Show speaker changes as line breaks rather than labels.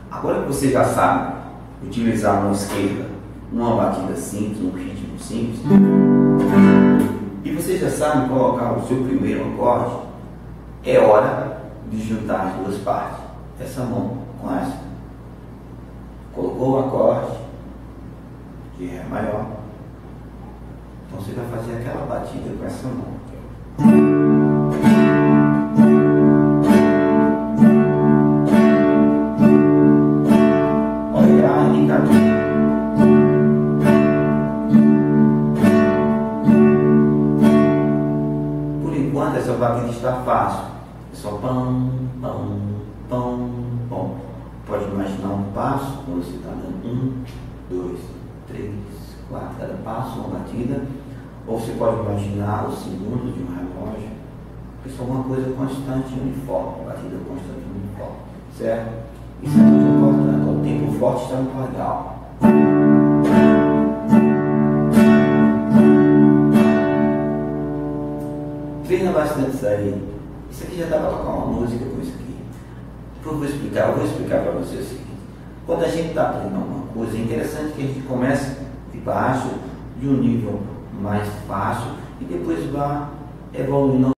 Agora que você já sabe utilizar a mão esquerda numa batida simples, num ritmo simples, e você já sabe colocar o seu primeiro acorde, é hora de juntar as duas partes, essa mão com essa. Colocou o acorde, que é maior, então você vai fazer aquela batida com essa mão. Olha a indicador. Por enquanto essa batida está fácil. É só pão, pão, pão, pão. Pode imaginar um passo, quando você está dando 1, 2, 3, 4, cada passo, uma batida. Ou você pode imaginar os segundos de um relógio. Isso é uma coisa constante e uniforme, batida constante e uniforme, certo? Isso é muito importante. O tempo forte está no legal. Treina bastante isso aí. Isso aqui já dá para colocar uma música com isso aqui. Eu vou explicar para você o seguinte. Quando a gente está aprendendo uma coisa, é interessante que a gente comece de baixo, de um nível mais fácil, e depois vá evoluindo